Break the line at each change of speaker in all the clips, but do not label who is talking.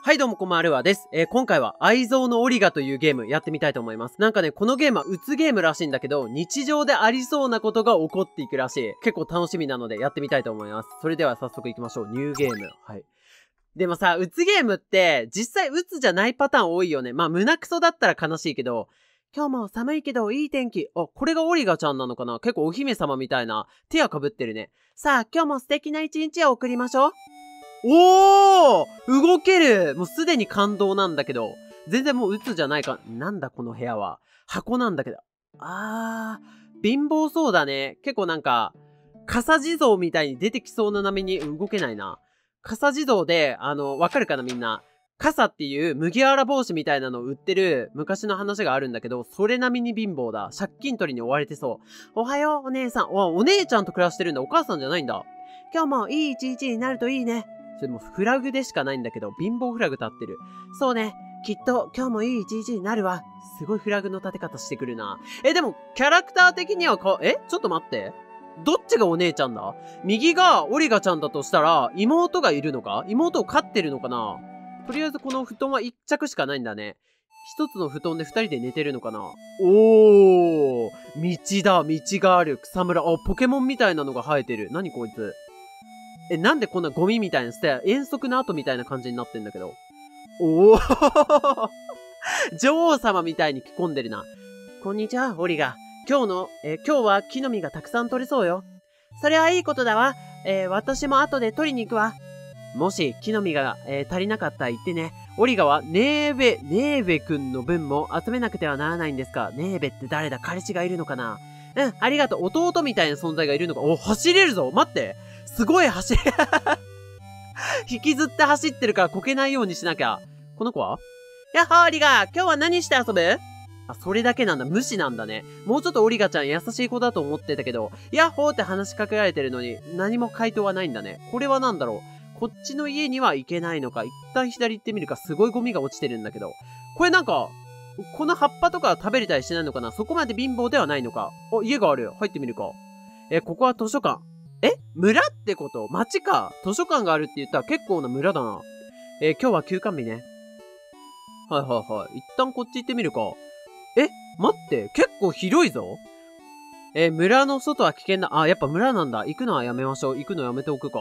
はいどうもこんばんは、ルアです。今回は愛憎のオリガというゲームやってみたいと思います。なんかね、このゲームはうつゲームらしいんだけど、日常でありそうなことが起こっていくらしい。結構楽しみなのでやってみたいと思います。それでは早速行きましょう。ニューゲーム。はい。でもさ、うつゲームって、実際うつじゃないパターン多いよね。まあ、胸クソだったら悲しいけど、今日も寒いけどいい天気。あ、これがオリガちゃんなのかな？結構お姫様みたいな。手は被ってるね。さあ、今日も素敵な一日を送りましょう。おー！動ける！もうすでに感動なんだけど。全然もう鬱じゃないか。なんだこの部屋は。箱なんだけど。貧乏そうだね。結構なんか、傘地蔵みたいに出てきそうな波に動けないな。傘地蔵で、わかるかなみんな。傘っていう麦わら帽子みたいなのを売ってる昔の話があるんだけど、それ並みに貧乏だ。借金取りに追われてそう。おはよう、お姉さん。お姉ちゃんと暮らしてるんだ。お母さんじゃないんだ。今日もいい一日になるといいね。それもフラグでしかないんだけど、貧乏フラグ立ってる。そうね。きっと今日もいい一日になるわ。すごいフラグの立て方してくるな。でも、キャラクター的にはちょっと待って。どっちがお姉ちゃんだ？右がオリガちゃんだとしたら、妹がいるのか？妹を飼ってるのかな？とりあえずこの布団は一着しかないんだね。一つの布団で二人で寝てるのかな？おー！道だ、道がある。草むら。ポケモンみたいなのが生えてる。何こいつ。なんでこんなゴミみたいな遠足の後みたいな感じになってんだけど。おー女王様みたいに着込んでるな。こんにちは、オリガ。今日は木の実がたくさん取れそうよ。それはいいことだわ。私も後で取りに行くわ。もし木の実が、足りなかったら言ってね。オリガはネーベくんの分も集めなくてはならないんですか？ネーベって誰だ？彼氏がいるのかな？うん、ありがとう。弟みたいな存在がいるのか。走れるぞ。待って。すごい走れ引きずって走ってるからこけないようにしなきゃ。この子は？やっほー、オリガ！今日は何して遊ぶ？それだけなんだ。無視なんだね。もうちょっとオリガちゃん優しい子だと思ってたけど、やっほーって話しかけられてるのに、何も回答はないんだね。これはなんだろう。こっちの家には行けないのか。一旦左行ってみるか。すごいゴミが落ちてるんだけど。これなんか、この葉っぱとか食べれたりしないのかな？そこまで貧乏ではないのか。家がある。入ってみるか。ここは図書館。村ってこと？町か。図書館があるって言ったら結構な村だな。今日は休館日ね。はいはいはい。一旦こっち行ってみるか。待って。結構広いぞ。村の外は危険だ。やっぱ村なんだ。行くのはやめましょう。行くのやめておくか。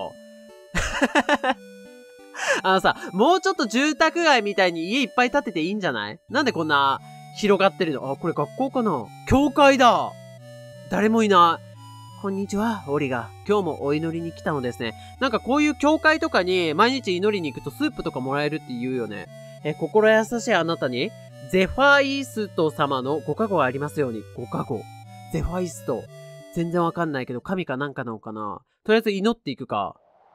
もうちょっと住宅街みたいに家いっぱい建てていいんじゃない？なんでこんな広がってるの？これ学校かな？教会だ。誰もいない。こんにちは、オリガ。今日もお祈りに来たのですね。なんかこういう教会とかに毎日祈りに行くとスープとかもらえるって言うよね。心優しいあなたに、ゼファイスト様のご加護がありますように。ご加護。ゼファイスト。全然わかんないけど神かなんかなのかな。とりあえず祈っていくか。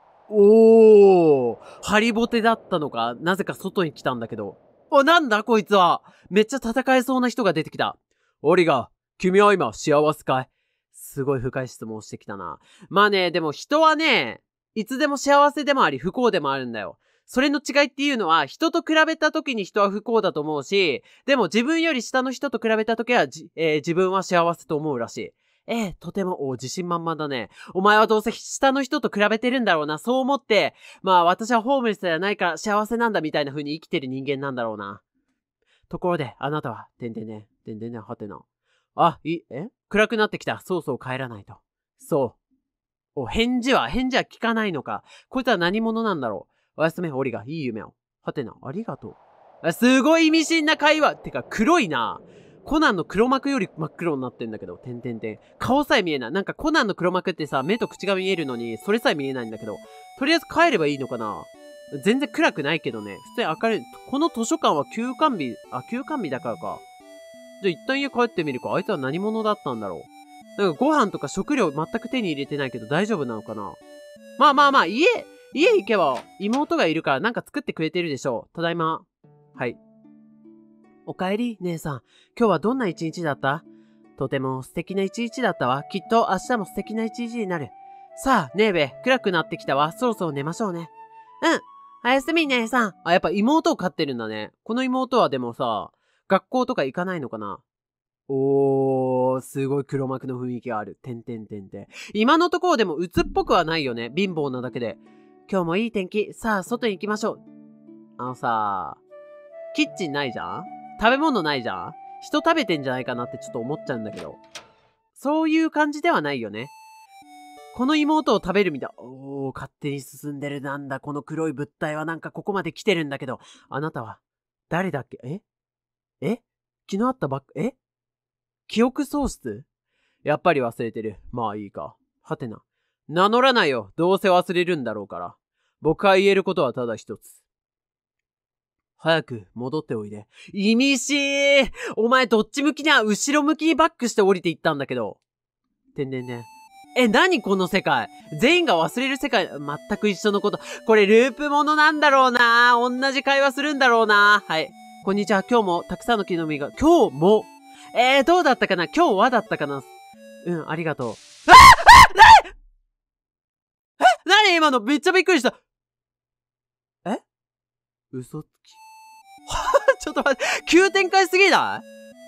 ハリボテだったのか？なぜか外に来たんだけど。なんだこいつは。めっちゃ戦えそうな人が出てきた。オリガ、君は今幸せかい？すごい深い質問をしてきたな。まあね、でも人はね、いつでも幸せでもあり不幸でもあるんだよ。それの違いっていうのは、人と比べた時に人は不幸だと思うし、でも自分より下の人と比べた時は自分は幸せと思うらしい。とても、自信満々だね。お前はどうせ下の人と比べてるんだろうな。そう思って、まあ私はホームレスじゃないから幸せなんだみたいな風に生きてる人間なんだろうな。ところで、あなたは、はてな。暗くなってきた。そうそう帰らないと。そう。返事は聞かないのか。こいつは何者なんだろう。おやすみ、オリガ。いい夢を。はてな、ありがとう。すごい意味深な会話。てか、黒いな。コナンの黒幕より真っ黒になってんだけど、顔さえ見えない。なんかコナンの黒幕ってさ、目と口が見えるのに、それさえ見えないんだけど、とりあえず帰ればいいのかな。全然暗くないけどね。普通に明るい。この図書館は休館日だからか。じゃあ一旦家帰ってみるか。あいつは何者だったんだろう。なんかご飯とか食料全く手に入れてないけど大丈夫なのかな。まあ、家行けば妹がいるからなんか作ってくれてるでしょう。ただいま。はい。おかえり、姉さん。今日はどんな一日だった？とても素敵な一日だったわ。きっと明日も素敵な一日になる。さあ、ねえべ、暗くなってきたわ。そろそろ寝ましょうね。うん。おやすみ、姉さん。やっぱ妹を飼ってるんだね。この妹はでもさ、学校とか行かないのかな？すごい黒幕の雰囲気がある。今のところでも鬱っぽくはないよね。貧乏なだけで。今日もいい天気。さあ、外に行きましょう。 キッチンないじゃん？食べ物ないじゃん？人食べてんじゃないかなってちょっと思っちゃうんだけど。そういう感じではないよね。この妹を食べるみたい。勝手に進んでる。なんだ、この黒い物体はなんかここまで来てるんだけど。あなたは、誰だっけ？昨日あった記憶喪失？やっぱり忘れてる。まあいいか。はてな。名乗らないよ。どうせ忘れるんだろうから。僕が言えることはただ一つ。早く戻っておいで。意味しい！お前どっち向きには後ろ向きにバックして降りていったんだけど。何この世界？全員が忘れる世界、全く一緒のこと。これループものなんだろうな。同じ会話するんだろうな。はい。こんにちは。今日もたくさんの木の実が、今日もどうだったかな？今日はだったかな？ありがとう。何今のめっちゃびっくりした。嘘つき。ちょっと待って、急展開すぎない？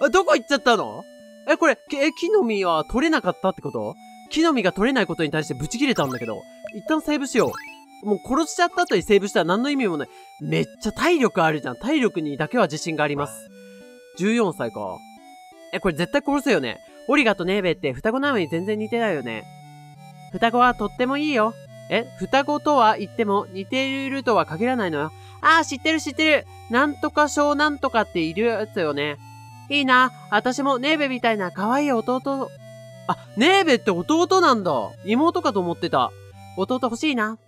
どこ行っちゃったの？これ、木の実は取れなかったってこと？木の実が取れないことに対してブチ切れたんだけど。一旦セーブしよう。もう殺しちゃった後にセーブしたら何の意味もない。めっちゃ体力あるじゃん。体力にだけは自信があります。14歳か。これ絶対殺すよね。オリガとネーベって双子なのに全然似てないよね。双子はとってもいいよ。双子とは言っても似ているとは限らないのよ。知ってる。なんとか小なんとかっているやつよね。いいな。私もネーベみたいな可愛い弟。ネーベって弟なんだ。妹かと思ってた。弟欲しいな。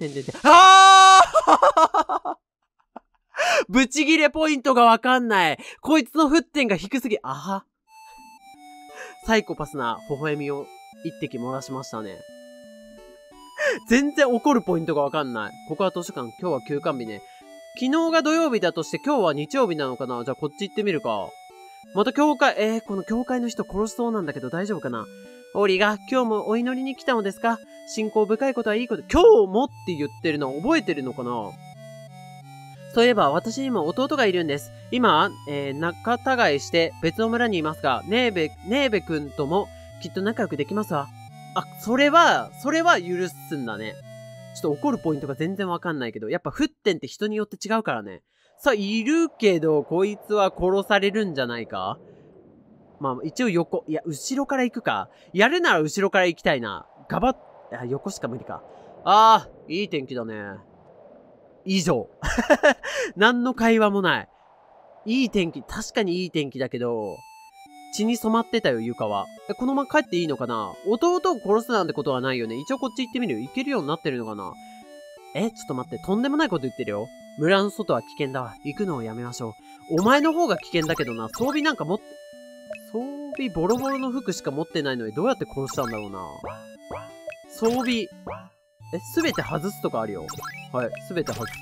ブチギレポイントがわかんない。こいつの沸点が低すぎ。サイコパスな微笑みを一滴漏らしましたね。全然怒るポイントがわかんない。ここは図書館。今日は休館日ね。昨日が土曜日だとして今日は日曜日なのかな？じゃあこっち行ってみるか。また教会、この教会の人殺しそうなんだけど大丈夫かな？オリが今日もお祈りに来たのですか？信仰深いことはいいこと。今日もって言ってるの覚えてるのかな？そういえば私にも弟がいるんです。今、仲違いして別の村にいますが、ネーベ君ともきっと仲良くできますわ。それは許すんだね。ちょっと怒るポイントが全然わかんないけど、やっぱ沸点って人によって違うからね。いるけど、こいつは殺されるんじゃないか？一応後ろから行くか。やるなら後ろから行きたいな。横しか無理か。いい天気だね。以上。何の会話もない。いい天気、確かにいい天気だけど、血に染まってたよ、床は。このまま帰っていいのかな？弟を殺すなんてことはないよね。一応こっち行ってみる？行けるようになってるのかな？ちょっと待って、とんでもないこと言ってるよ。村の外は危険だわ。行くのをやめましょう。お前の方が危険だけどな。装備なんか装備ボロボロの服しか持ってないのにどうやって殺したんだろうな。装備、すべて外すとかあるよ。はい、すべて外す。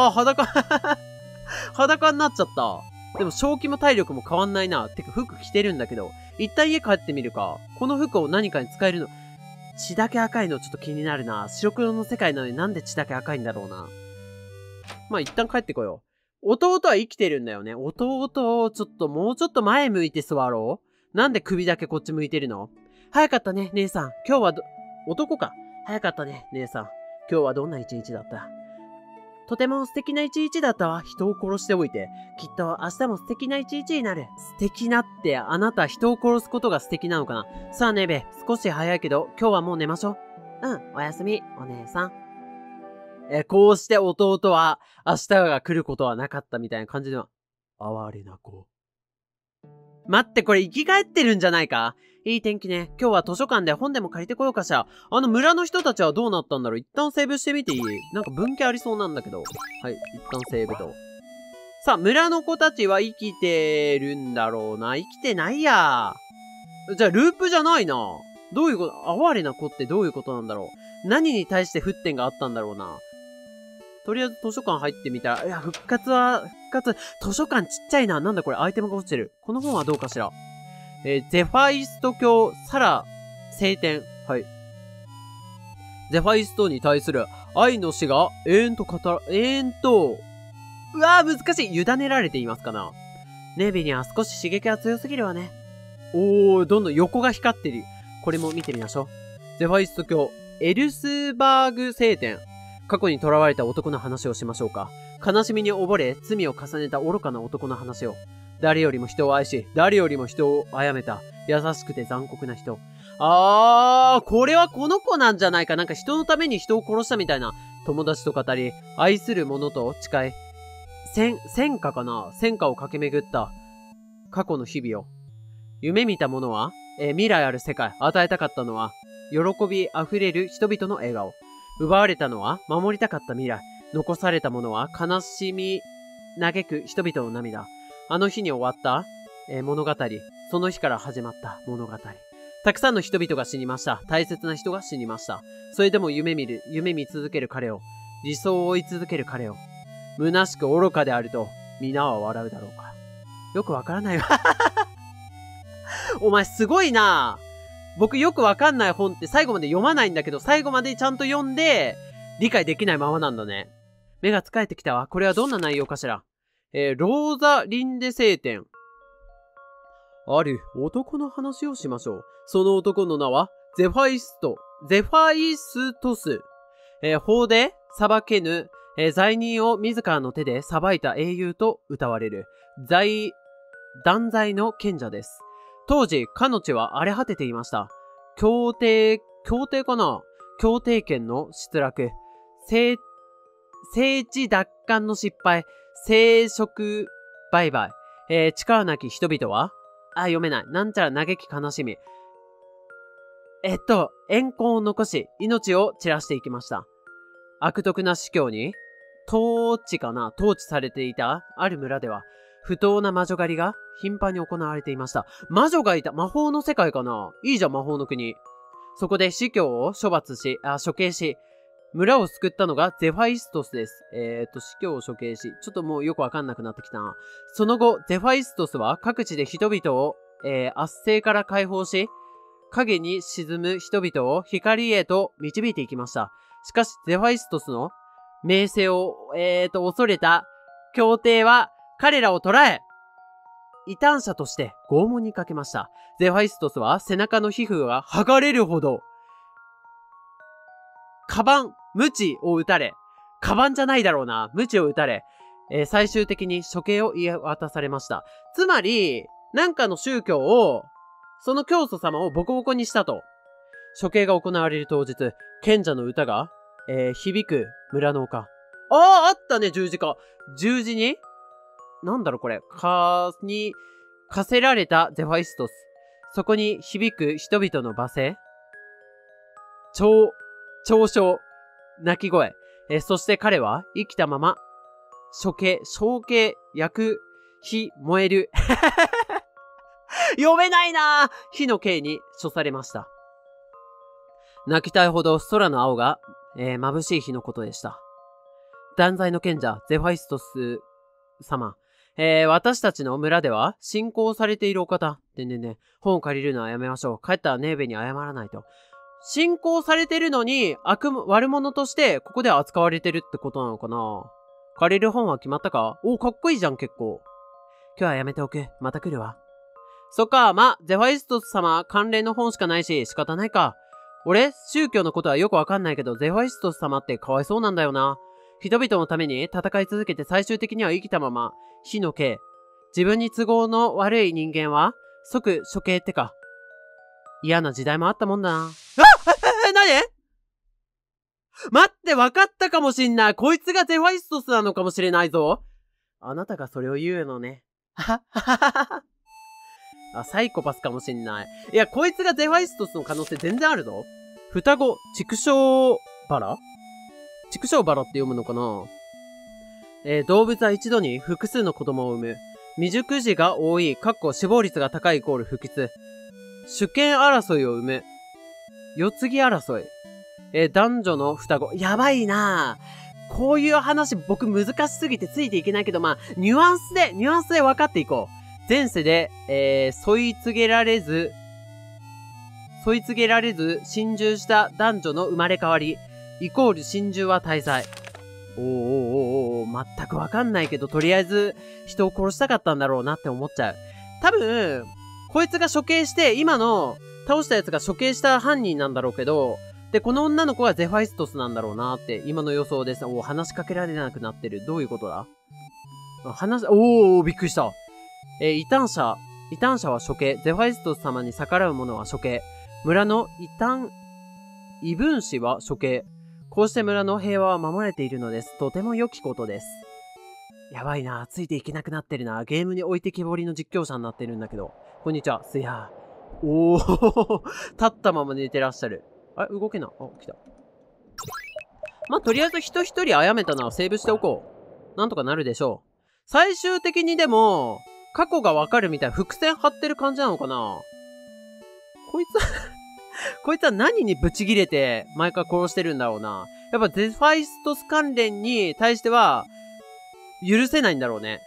裸になっちゃった。でも正気も体力も変わんないな。てか服着てるんだけど。一旦家帰ってみるか。この服を何かに使えるの。血だけ赤いのちょっと気になるな。白黒の世界なのになんで血だけ赤いんだろうな。一旦帰ってこよう。弟は生きてるんだよね。弟をもうちょっと前向いて座ろう。なんで首だけこっち向いてるの？早かったね、姉さん。今日は男か。早かったね、姉さん。今日はどんな一日だった？とても素敵な一日だったわ。人を殺しておいて。きっと明日も素敵な一日になる。素敵なって、あなた人を殺すことが素敵なのかな？さあネベ、少し早いけど、今日はもう寝ましょう。おやすみ、お姉さん。こうして弟は、明日が来ることはなかったみたいな感じでは。哀れな子。待って、これ生き返ってるんじゃないか？いい天気ね。今日は図書館で本でも借りてこようかしら。村の人たちはどうなったんだろう？一旦セーブしてみていい？なんか分岐ありそうなんだけど。はい、一旦セーブと。さあ、村の子たちは生きてるんだろうな。生きてないや。じゃあ、ループじゃないな。どういうこと？哀れな子ってどういうことなんだろう？何に対して沸点があったんだろうな。とりあえず図書館入ってみたら、いや、復活。図書館ちっちゃいな。なんだこれ、アイテムが落ちてる。この本はどうかしら。ゼファイスト教、サラ、聖典。はい。ゼファイストに対する愛の死がうわー、難しい。委ねられていますかな。ネビには少し刺激が強すぎるわね。どんどん横が光ってる。これも見てみましょう。ゼファイスト教、エルスバーグ聖典。過去に囚われた男の話をしましょうか。 悲しみに溺れ、罪を重ねた愚かな男の話を。誰よりも人を愛し、誰よりも人を殺めた。優しくて残酷な人。これはこの子なんじゃないか。なんか人のために人を殺したみたいな。友達と語り、愛する者と誓い、戦火かな？戦火を駆け巡った過去の日々を。夢見たものは、未来ある世界。与えたかったのは、喜び溢れる人々の笑顔。奪われたのは、守りたかった未来。残されたものは、悲しみ嘆く人々の涙。あの日に終わった、物語。その日から始まった物語。たくさんの人々が死にました。大切な人が死にました。それでも夢見続ける彼を、理想を追い続ける彼を、虚しく愚かであると、皆は笑うだろうか。よくわからないわ。お前すごいな。僕よくわかんない本って最後まで読まないんだけど、最後までちゃんと読んで、理解できないままなんだね。目が疲れてきたわ。これはどんな内容かしら。ローザ・リンデ聖典。ある男の話をしましょう。その男の名は、ゼファイストス。法で裁けぬ、罪人を自らの手で裁いた英雄と謳われる、断罪の賢者です。当時、彼女は荒れ果てていました。協定かな？協定権の失落、政治奪還の失敗、生殖売買、力なき人々は、読めない。なんちゃら嘆き悲しみ。怨恨を残し、命を散らしていきました。悪徳な司教に、統治されていたある村では、不当な魔女狩りが頻繁に行われていました。魔女がいた。魔法の世界かな？いいじゃん、魔法の国。そこで司教を処刑し、村を救ったのがゼファイストスです。司教を処刑し、ちょっともうよくわかんなくなってきたな。その後、ゼファイストスは各地で人々を、圧政から解放し、影に沈む人々を光へと導いていきました。しかし、ゼファイストスの名声を、恐れた教廷は彼らを捕らえ、異端者として拷問にかけました。ゼファイストスは背中の皮膚が剥がれるほど、鞭を打たれ、カバンじゃないだろうな、鞭を打たれ、最終的に処刑を言い渡されました。つまり、なんかの宗教を、その教祖様をボコボコにしたと。処刑が行われる当日、賢者の歌が、響く村の丘。あったね、十字架。十字になんだろこれ。課せられたゼファイストス。そこに響く人々の罵声。嘲笑。泣き声。そして彼は生きたまま、焼刑、焼く、火、燃える。読めないなぁ。火の刑に処されました。泣きたいほど空の青が、眩しい日のことでした。断罪の賢者、ゼファイストス様。私たちの村では信仰されているお方。本を借りるのはやめましょう。帰ったらネーベに謝らないと。信仰されてるのに、悪者としてここで扱われてるってことなのかな？借りる本は決まったか？かっこいいじゃん、結構。今日はやめておく。また来るわ。そっか、ゼファイストス様関連の本しかないし、仕方ないか。俺、宗教のことはよくわかんないけど、ゼファイストス様ってかわいそうなんだよな。人々のために戦い続けて最終的には生きたまま、火の刑。自分に都合の悪い人間は、即処刑ってか。嫌な時代もあったもんだな。何？待って、わかったかもしんない。こいつがゼファイストスなのかもしれないぞ。あなたがそれを言うのね。サイコパスかもしんない。いや、こいつがゼファイストスの可能性全然あるぞ。双子、畜生バラって読むのかな？動物は一度に複数の子供を産む。未熟児が多い、死亡率が高いイコール不吉。主権争いを生む。世継ぎ争い。男女の双子。やばいなぁ。こういう話僕難しすぎてついていけないけど、ニュアンスで分かっていこう。前世で、添い継げられず、心中した男女の生まれ変わり、イコール心中は大罪。全くわかんないけど、とりあえず人を殺したかったんだろうなって思っちゃう。多分、こいつが処刑して、今の倒したやつが処刑した犯人なんだろうけど、 で、この女の子がゼファイストスなんだろうなって、今の予想です。話しかけられなくなってる。どういうことだ？びっくりした。異端者は処刑。ゼファイストス様に逆らう者は処刑。村の異分子は処刑。こうして村の平和は守られているのです。とても良きことです。やばいな。ついていけなくなってるな。ゲームに置いてきぼりの実況者になってるんだけど。こんにちは。すやー。立ったまま寝てらっしゃる。あれ動けな。来た。まあ、とりあえず人一人殺めたのはセーブしておこう。なんとかなるでしょう。最終的にでも、過去がわかるみたいな伏線張ってる感じなのかな？こいつこいつは何にブチギレて毎回殺してるんだろうな。やっぱゼファイストス関連に対しては、許せないんだろうね。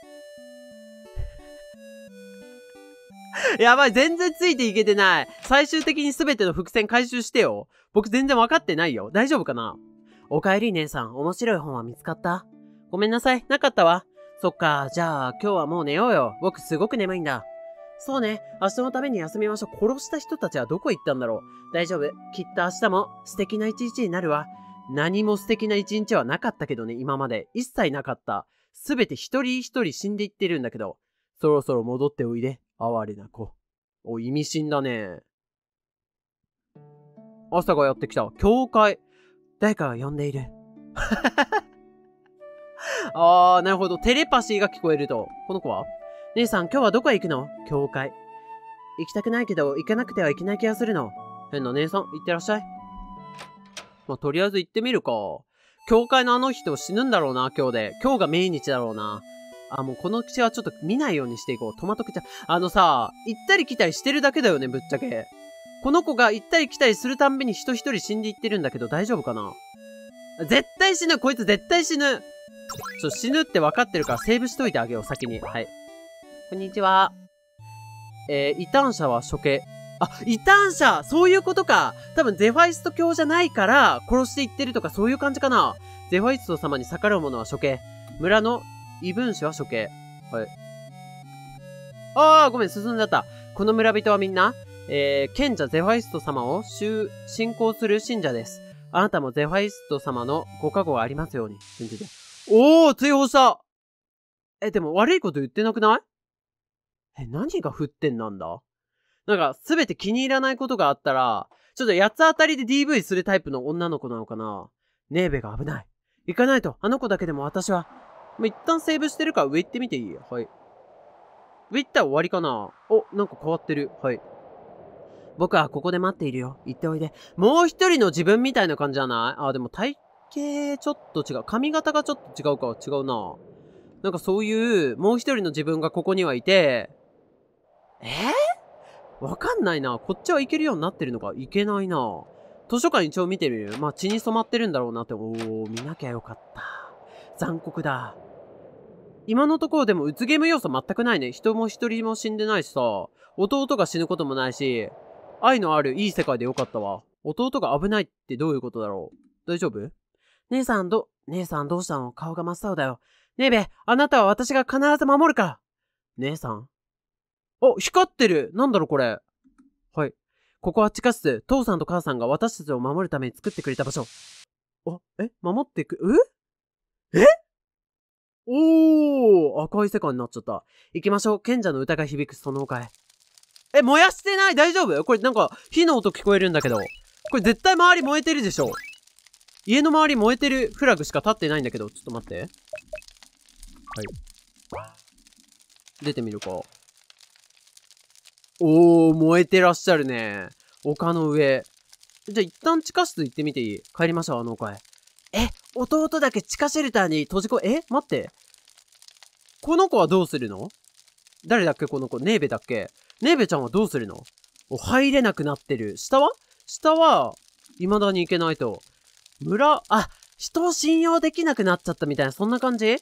やばい、全然ついていけてない。最終的に全ての伏線回収してよ。僕全然わかってないよ。大丈夫かな？おかえり姉さん、面白い本は見つかった？ごめんなさい、なかったわ。そっか、じゃあ今日はもう寝ようよ。僕すごく眠いんだ。そうね、明日のために休みましょう。殺した人たちはどこ行ったんだろう。大丈夫。きっと明日も素敵な一日になるわ。何も素敵な一日はなかったけどね、今まで。一切なかった。すべて一人一人死んでいってるんだけど。そろそろ戻っておいで。哀れな子。意味深だね。朝がやってきた。教会。誰かが呼んでいる。なるほど。テレパシーが聞こえると。この子は？姉さん、今日はどこへ行くの？教会。行きたくないけど、行かなくてはいけない気がするの。変な姉さん、行ってらっしゃい。まあ、とりあえず行ってみるか。教会のあの人死ぬんだろうな、今日で。今日が命日だろうな。もうこの口はちょっと見ないようにしていこう。トマト口は。行ったり来たりしてるだけだよね、ぶっちゃけ。この子が行ったり来たりするたんびに人一人死んでいってるんだけど、大丈夫かな？絶対死ぬ！こいつ絶対死ぬ！死ぬって分かってるからセーブしといてあげよう、先に。はい。こんにちは。異端者は処刑。異端者！そういうことか！多分ゼファイスト教じゃないから、殺していってるとかそういう感じかな。ゼファイスト様に逆らう者は処刑。村の異分子は処刑。はい。ごめん、進んじゃった。この村人はみんな、賢者ゼファイスト様を信仰する信者です。あなたもゼファイスト様のご加護がありますように。追放した！でも悪いこと言ってなくない？何が沸点なんだ？なんか、すべて気に入らないことがあったら、ちょっと八つ当たりで DV するタイプの女の子なのかな？ネーベが危ない。行かないと、あの子だけでも私は。一旦セーブしてるから上行ってみていい？はい。上行ったら終わりかな？なんか変わってる。はい。僕はここで待っているよ。行っておいで。もう一人の自分みたいな感じじゃない？でも体型ちょっと違う。髪型がちょっと違うか。違うな。なんかそういう、もう一人の自分がここにはいて、わかんないな。こっちは行けるようになってるのか。行けないな。図書館一応見てみる。まあ、血に染まってるんだろうなって。見なきゃよかった。残酷だ。今のところでも、うつゲーム要素全くないね。人も一人も死んでないしさ。弟が死ぬこともないし、愛のあるいい世界でよかったわ。弟が危ないってどういうことだろう？大丈夫？姉さんどうしたの？顔が真っ青だよ。ねえべ、あなたは私が必ず守るから。姉さん？光ってる！なんだろこれ。はい。ここは地下室。父さんと母さんが私たちを守るために作ってくれた場所。守ってく、赤い世界になっちゃった。行きましょう。賢者の歌が響くその丘へ。燃やしてない？大丈夫？これなんか火の音聞こえるんだけど。これ絶対周り燃えてるでしょ。家の周り燃えてるフラグしか立ってないんだけど。ちょっと待って。はい。出てみるか。燃えてらっしゃるね。丘の上。じゃあ一旦地下室行ってみていい？帰りましょう、あの丘へ。弟だけ地下シェルターに閉じ待って。この子はどうするの？誰だっけこの子。ネーベだっけ？ネーベちゃんはどうするの？入れなくなってる。下は、未だに行けないと。人を信用できなくなっちゃったみたいな、そんな感じ？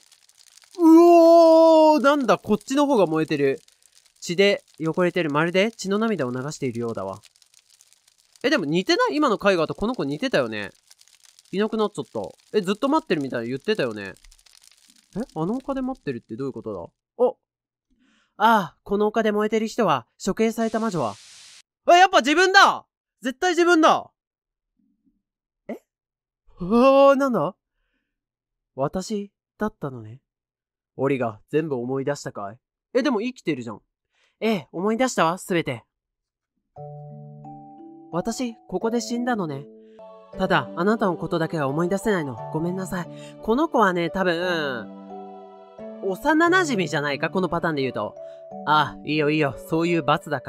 なんだ、こっちの方が燃えてる。血で汚れてる。まるで血の涙を流しているようだわ。でも似てない？今の絵画とこの子似てたよね。いなくなっちゃった。ずっと待ってるみたいに言ってたよね。あの丘で待ってるってどういうことだ？この丘で燃えてる人は、処刑された魔女は。やっぱ自分だ！絶対自分だ！ なんだ？私だったのね。オリが全部思い出したかい？でも生きてるじゃん。思い出したわ、すべて。私、ここで死んだのね。ただ、あなたのことだけは思い出せないの。ごめんなさい。この子はね、多分、幼馴染じゃないか、このパターンで言うと。いいよいいよ、そういう罰だから。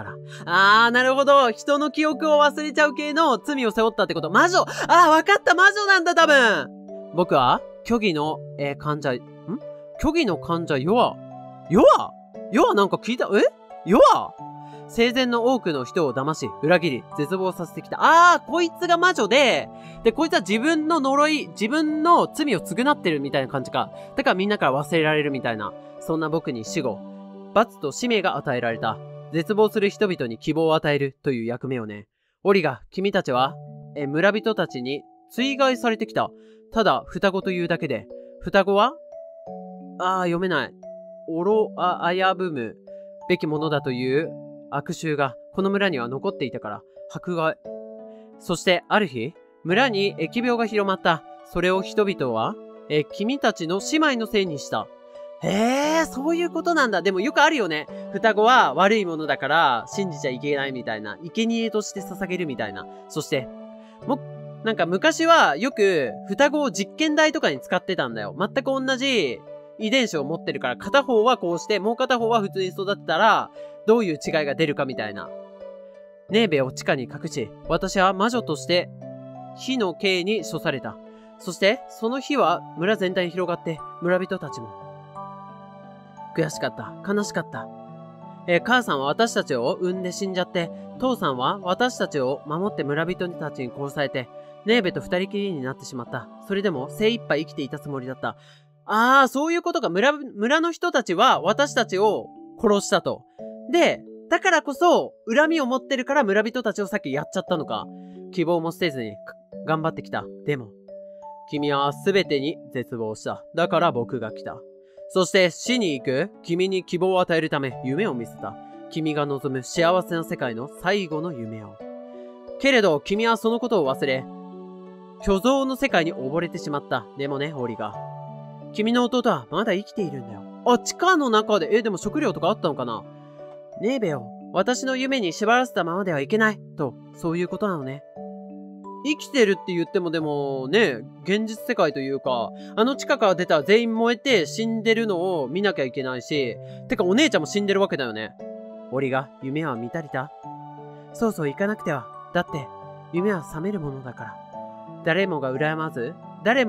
なるほど。人の記憶を忘れちゃう系の罪を背負ったってこと。魔女。わかった、魔女なんだ、多分。僕は、虚偽の、患者、虚偽の患者、ヨアなんか聞いた、ヨア生前の多くの人を騙し、裏切り、絶望させてきた。こいつが魔女で、こいつは自分の呪い、自分の罪を償ってるみたいな感じか。だからみんなから忘れられるみたいな。そんな僕に死後、罰と使命が与えられた。絶望する人々に希望を与えるという役目をね。オリガ、君たちは、村人たちに追害されてきた。ただ、双子というだけで。双子は読めない。危ぶむべきものだという悪臭がこの村には残っていたから、迫害。そしてある日、村に疫病が広まった。それを人々は、君たちの姉妹のせいにした。そういうことなんだ。でもよくあるよね。双子は悪いものだから信じちゃいけないみたいな。生贄として捧げるみたいな。そして、なんか昔はよく双子を実験台とかに使ってたんだよ。全く同じ遺伝子を持ってるから片方はこうしてもう片方は普通に育ってたらどういう違いが出るかみたいな。ネーベを地下に隠し、私は魔女として火の刑に処された。そしてその火は村全体に広がって村人たちも。悔しかった。悲しかった。母さんは私たちを産んで死んじゃって、父さんは私たちを守って村人たちに殺されて、ネーベと二人きりになってしまった。それでも精一杯生きていたつもりだった。そういうことか。村の人たちは私たちを殺したと。で、だからこそ、恨みを持ってるから村人たちをさっきやっちゃったのか。希望も捨てずに、頑張ってきた。でも、君は全てに絶望した。だから僕が来た。そして死に行く君に希望を与えるため夢を見せた。君が望む幸せな世界の最後の夢を。けれど君はそのことを忘れ、虚像の世界に溺れてしまった。でもね、オリガ。君の弟はまだ生きているんだよ。地下の中で、でも食料とかあったのかな？ネーベを私の夢に縛らせたままではいけない。と、そういうことなのね。生きてるって言ってもでもね、現実世界というか、あの地下から出たら全員燃えて死んでるのを見なきゃいけないし、てかお姉ちゃんも死んでるわけだよね。オリが夢は見たりた？そうそう行かなくては。だって、夢は覚めるものだから。誰もが恨まず、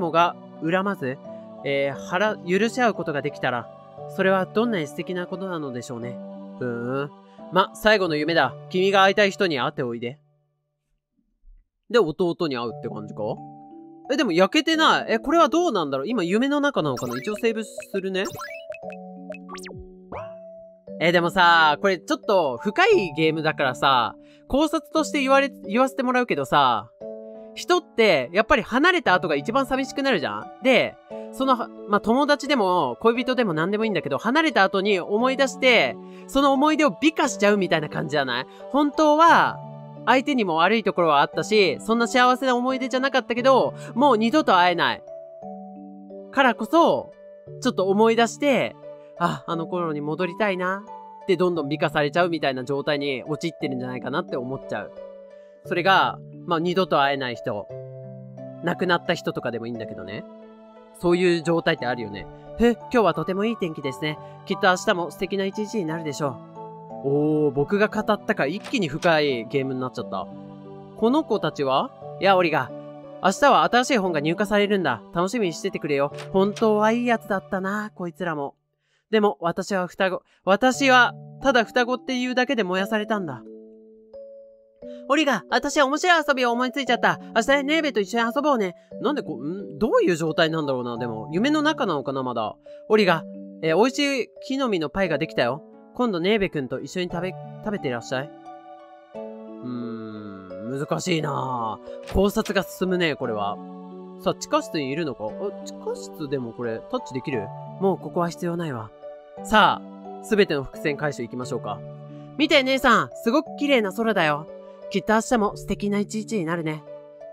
許し合うことができたら、それはどんなに素敵なことなのでしょうね。最後の夢だ。君が会いたい人に会っておいで。で、弟に会うって感じか？でも焼けてない。これはどうなんだろう？今夢の中なのかな？一応セーブするね。でもさ、これちょっと深いゲームだからさ、考察として言わせてもらうけどさ、人って、やっぱり離れた後が一番寂しくなるじゃん？で、友達でも、恋人でも何でもいいんだけど、離れた後に思い出して、その思い出を美化しちゃうみたいな感じじゃない？本当は、相手にも悪いところはあったし、そんな幸せな思い出じゃなかったけど、もう二度と会えない。からこそ、ちょっと思い出して、あの頃に戻りたいな、ってどんどん美化されちゃうみたいな状態に陥ってるんじゃないかなって思っちゃう。それが、二度と会えない人、亡くなった人とかでもいいんだけどね。そういう状態ってあるよね。今日はとてもいい天気ですね。きっと明日も素敵な一日になるでしょう。僕が語ったから一気に深いゲームになっちゃった。この子たちは？オリが、明日は新しい本が入荷されるんだ。楽しみにしててくれよ。本当はいいやつだったな、こいつらも。でも、私はただ双子っていうだけで燃やされたんだ。オリが、私は面白い遊びを思いついちゃった。明日ネーベと一緒に遊ぼうね。なんでどういう状態なんだろうな。でも、夢の中なのかな、まだ。オリが、美味しい木の実のパイができたよ。今度ネーベ君と一緒に食べていらっしゃい。難しいなぁ。考察が進むね、これは。さあ、地下室にいるのか？地下室でもこれ、タッチできる？もうここは必要ないわ。さあ、すべての伏線回収行きましょうか。見て、姉さん。すごく綺麗な空だよ。きっと明日も素敵な一日になるね。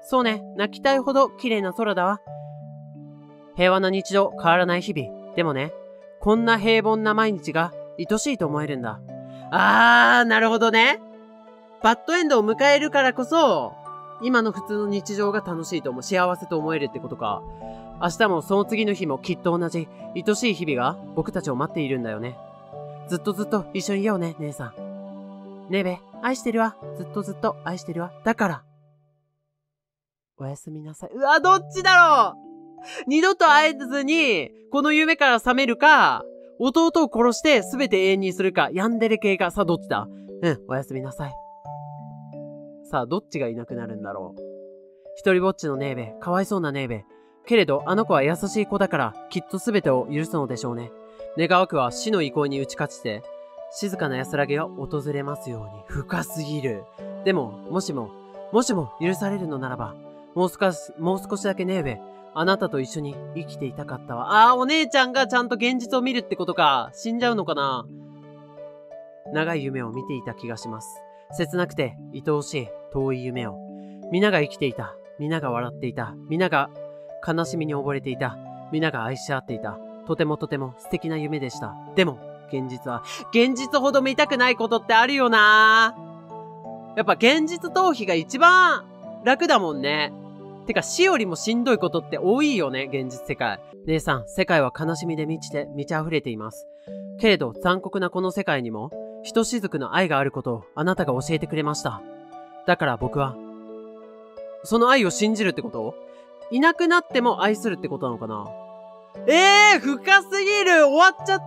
そうね、泣きたいほど綺麗な空だわ。平和な日常、変わらない日々。でもね、こんな平凡な毎日が愛しいと思えるんだ。なるほどね。バッドエンドを迎えるからこそ、今の普通の日常が楽しいと思う、幸せと思えるってことか。明日もその次の日もきっと同じ、愛しい日々が僕たちを待っているんだよね。ずっとずっと一緒にいようね、姉さん。ねえべ、愛してるわ。ずっとずっと愛してるわ。だから。おやすみなさい。うわ、どっちだろう。二度と会えずに、この夢から覚めるか、弟を殺して全て永遠にするか、ヤンデレ系か、さあどっちだ？おやすみなさい。さあ、どっちがいなくなるんだろう。一人ぼっちのネーベ、かわいそうなネーベ。けれど、あの子は優しい子だから、きっと全てを許すのでしょうね。願わくは死の意向に打ち勝ちて、静かな安らぎが訪れますように。深すぎる。でも、もしも許されるのならば、もう少しだけネーベ、あなたと一緒に生きていたかったわ。お姉ちゃんがちゃんと現実を見るってことか。死んじゃうのかな。長い夢を見ていた気がします。切なくて愛おしい遠い夢を。皆が生きていた。皆が笑っていた。皆が悲しみに溺れていた。皆が愛し合っていた。とてもとても素敵な夢でした。でも、現実ほど見たくないことってあるよな。やっぱ現実逃避が一番楽だもんね。てか死よりもしんどいことって多いよね、現実世界。姉さん、世界は悲しみで満ち溢れています。けれど残酷なこの世界にも、ひとしずくの愛があることをあなたが教えてくれました。だから僕は、その愛を信じるってこと？いなくなっても愛するってことなのかな？深すぎる！終わっちゃった！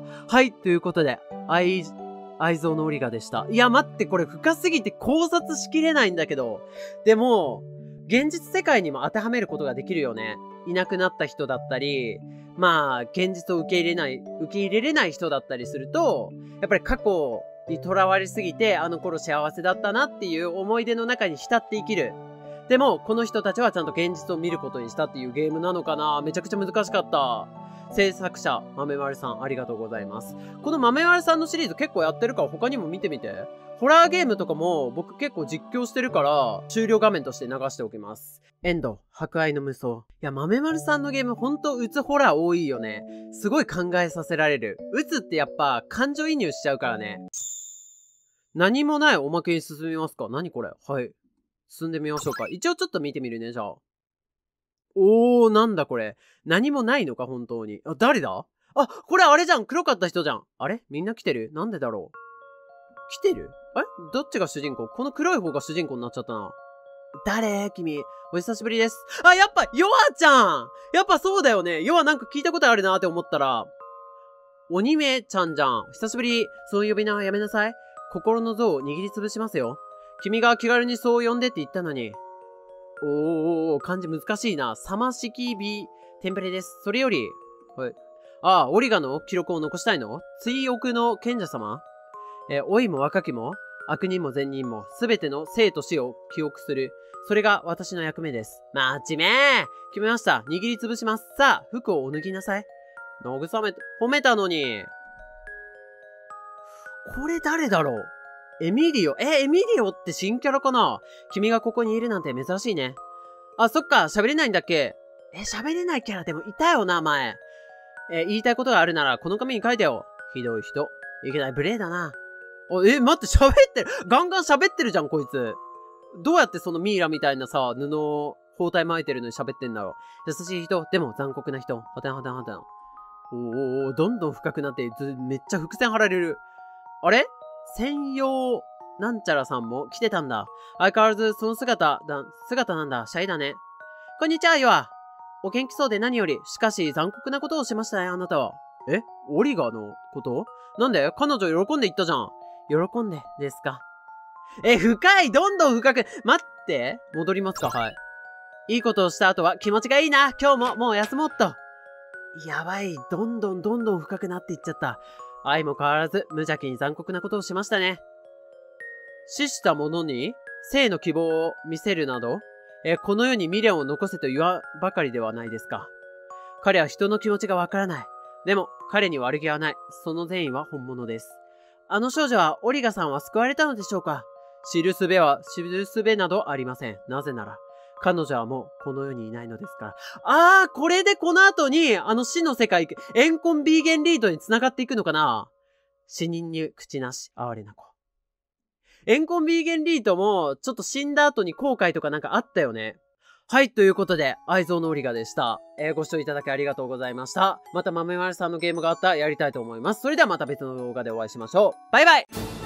はい、ということで、愛憎のオリガでした。いや、待って、これ深すぎて考察しきれないんだけど。でも、現実世界にも当てはめることができるよね。いなくなった人だったり、現実を受け入れれない人だったりすると、やっぱり過去にとらわれすぎて、あの頃幸せだったなっていう思い出の中に浸って生きる。でも、この人たちはちゃんと現実を見ることにしたっていうゲームなのかな。めちゃくちゃ難しかった。制作者、豆丸さん、ありがとうございます。この豆丸さんのシリーズ結構やってるから他にも見てみて。ホラーゲームとかも僕結構実況してるから、終了画面として流しておきます。エンド、博愛の無双。いや、豆丸さんのゲームほんとうつホラー多いよね。すごい考えさせられる。うつってやっぱ感情移入しちゃうからね。何もないおまけに進みますか？何これ？はい。進んでみましょうか。一応ちょっと見てみるね、じゃあ。なんだこれ。何もないのか、本当に。誰だ？これあれじゃん。黒かった人じゃん。あれ？みんな来てる？なんでだろう。来てる？どっちが主人公？この黒い方が主人公になっちゃったな。誰？君。お久しぶりです。やっぱ、ヨアちゃん！やっぱそうだよね。ヨアなんか聞いたことあるなって思ったら、鬼めちゃんじゃん。久しぶり。そういう呼び名はやめなさい。心の像を握りつぶしますよ。君が気軽にそう呼んでって言ったのに。漢字難しいな。さましきび、テンプレです。それより、はい。オリガの記録を残したいの？追憶の賢者様？老いも若きも、悪人も善人も、すべての生と死を記憶する。それが私の役目です。決めました。握りつぶします。さあ、服をお脱ぎなさい。褒めたのに。これ誰だろう？エミリオ。エミリオって新キャラかな？君がここにいるなんて珍しいね。そっか、喋れないんだっけ？喋れないキャラでもいたよな、前。言いたいことがあるなら、この紙に書いてよ。ひどい人。いけない、無礼だな。待って、喋ってる。ガンガン喋ってるじゃん、こいつ。どうやってそのミイラみたいなさ、包帯巻いてるのに喋ってんだろう。優しい人、でも残酷な人。はてん。どんどん深くなって、めっちゃ伏線張られる。あれ？専用、なんちゃらさんも来てたんだ。相変わらずその姿なんだ。シャイだね。こんにちは、ヨア。お元気そうで何より。しかし残酷なことをしましたね、あなたは。オリガのこと？なんで？彼女喜んで言ったじゃん。喜んでですか。深い！どんどん深く。待って。戻りますか？はい。いいことをした後は気持ちがいいな。今日ももう休もうっと。やばい。どんどん深くなっていっちゃった。愛も変わらず無邪気に残酷なことをしましたね。死した者に生の希望を見せるなど、この世に未練を残せと言わばかりではないですか。彼は人の気持ちがわからない。でも彼に悪気はない。その善意は本物です。あの少女はオリガさんは救われたのでしょうか？知るすべなどありません。なぜなら彼女はもうこの世にいないのですから。これでこの後に、死の世界、エンコンビーゲンリードに繋がっていくのかな。死人に口なし、哀れな子。エンコンビーゲンリードも、ちょっと死んだ後に後悔とかなんかあったよね。はい、ということで、愛憎のオリガでした。ご視聴いただきありがとうございました。また豆丸さんのゲームがあったらやりたいと思います。それではまた別の動画でお会いしましょう。バイバイ。